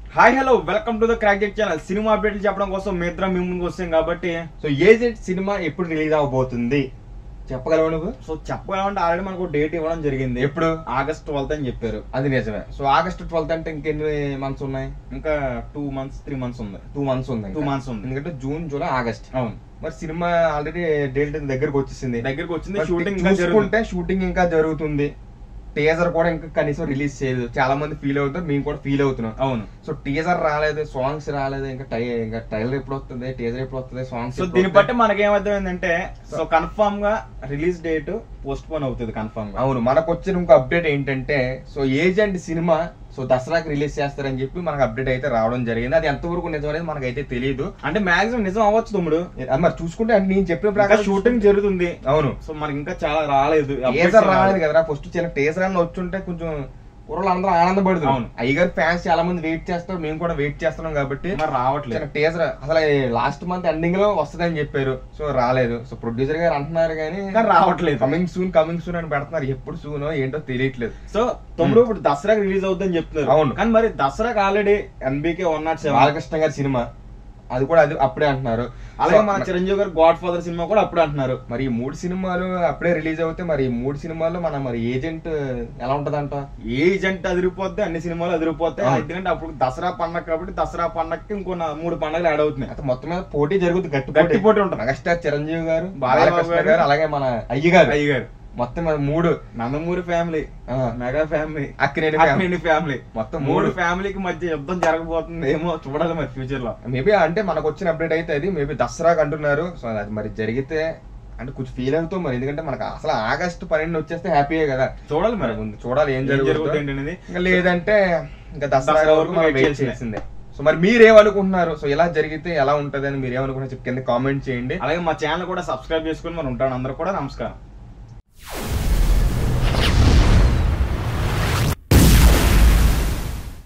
Hi hello welcome to the Crack channel. Cinema అప్డేట్లు చెప్పడం కోసం మీ ఇద్దరం మీ ముందుకు వస్తాం కాబట్టి సో ఏజెంట్ సినిమా ఎప్పుడు రిలీజ్ అవబోతుంది చెప్పగలవా నువ్వు? సో చెప్పాలంటే ఆల్రెడీ మనకు డేట్ ఇవ్వడం జరిగింది. ఎప్పుడు? August 12th అని చెప్పారు. అది నిజమే. సో August 12th అంటే ఇంకెన్ని మంత్స్ ఉన్నాయి? ఇంకా 2 months 3 months ఉంది. 2 months ఉంది. 2 months ఉంది. ఎందుకంటే జూన్ జూలై ఆగస్ట్. అవును. మరి సినిమా ఆల్రెడీ డేట్ దగ్గరకు వచ్చేసింది. షూటింగ్ ఇంకా జరుగుతుంది. టీజర్ కూడా ఇంకా కనీసం రిలీజ్ చేయలేదు. చాలా మంది ఫీల్ అవుతారు, మేము కూడా ఫీల్ అవుతున్నాం. అవును. సో టీజర్ రాలేదు, సాంగ్స్ రాలేదు, ఇంకా ట్రైలర్ ఎప్పుడు వస్తుంది, టీజర్ ఎప్పుడు వస్తుంది, సాంగ్స్. సో దీన్ని బట్టి మనకేమర్థం ఏంటంటే సో కన్ఫర్మ్ గా రిలీజ్ డేట్ పోస్ట్ పోన్ అవుతుంది కన్ఫర్మ్ గా. అవును. మనకు వచ్చిన ఇంకో అప్డేట్ ఏంటంటే సో ఏజెంట్ సినిమా సో దసరాకి రిలీజ్ చేస్తారని చెప్పి మనకు అప్డేట్ అయితే రావడం జరిగింది. అది ఎంతవరకు నిజం అనేది మనకైతే తెలియదు. అంటే మాక్సిమం నిజం అవ్వచ్చు తమ్ముడు. మరి చూసుకుంటే అంటే నేను చెప్పిన ప్రకారం షూటింగ్ జరుగుతుంది. అవును. సో మనకి ఇంకా చాలా రాలేదు, టీజర్ రాలేదు కదా. ఫస్ట్ చిన్న టీజర్ అని వచ్చుంటే కొంచెం కుర్రలు అందరూ ఆనందపడుతుంది. అవును. అయ్యగారు ఫ్యాన్స్ చాలా మంది వెయిట్ చేస్తారు, మేము కూడా వెయిట్ చేస్తున్నాం కాబట్టి రావట్లేదు. టీజర్ అసలు లాస్ట్ మంత్ ఎండింగ్ లో వస్తుందని చెప్పారు, సో రాలేదు. సో ప్రొడ్యూసర్ గారు అంటున్నారు కానీ రావట్లేదు. కమింగ్ సూన్ అని పెడుతున్నారు. ఎప్పుడు సూన్ ఏంటో తెలియట్లేదు. సో తమ్ముడు ఇప్పుడు దసరాకి రిలీజ్ అవుతుందని చెప్తున్నారు. అవును. కానీ మరి దసరాకి ఆల్రెడీ NBK107 బాలకృష్ణ గారి సినిమా అది కూడా అప్పుడే అంటున్నారు. అలాగే మన చిరంజీవి గారు GodFather సినిమా కూడా అప్పుడే అంటున్నారు. మరి ఈ 3 సినిమాలు అప్పుడే రిలీజ్ అవుతే మరి ఈ 3 సినిమాల్లో మన మరి ఏజెంట్ ఎలా ఉంటదంట? ఏజెంట్ అదిరిపోతే అన్ని సినిమాలు అదిరిపోతాయి. ఎందుకంటే అప్పుడు దసరా పండగ కాబట్టి దసరా పండగకి ఇంకో 3 పండుగలు యాడ్ అవుతున్నాయి. అయితే మొత్తం మీద పోటీ జరుగుతుంది, గట్టి పోటీ ఉంటుంది. మెగాస్టార్ చిరంజీవి గారు, బాలకృష్ణ గారు, అలాగే మన అయ్యగారు మొత్తం 3 Nandamuri family, mega family, Akkineni family మొత్తం 3 3 ఫ్యామిలీకి మధ్య యుద్ధం జరగబోతుంది ఏమో చూడాలి మరి ఫ్యూచర్ లో. మేబీ అంటే మనకు వచ్చిన అప్డేట్ అయితే అది మేబీ దసరాకి అంటున్నారు. సో అది మరి జరిగితే అంటే కొంచెం ఫీల్ అవుతాం మరి. ఎందుకంటే మనకు అసలు ఆగస్టు 12 వచ్చేస్తే హ్యాపీయే కదా. చూడాలి మరి, చూడాలి ఏం జరుగుతుంది. ఇంకా లేదంటే ఇంకా దసరా వరకు మనం వెయిట్ చేసిందే. సో మరి మీరేమనుకుంటున్నారు? సో ఎలా జరిగితే ఎలా ఉంటది అని మీరు ఏమనుకుంటున్నారు కింద కామెంట్ చేయండి. అలాగే మా ఛానల్ కూడా సబ్స్క్రైబ్ చేసుకుని మరి ఉంటాను. అందరూ కూడా నమస్కారం.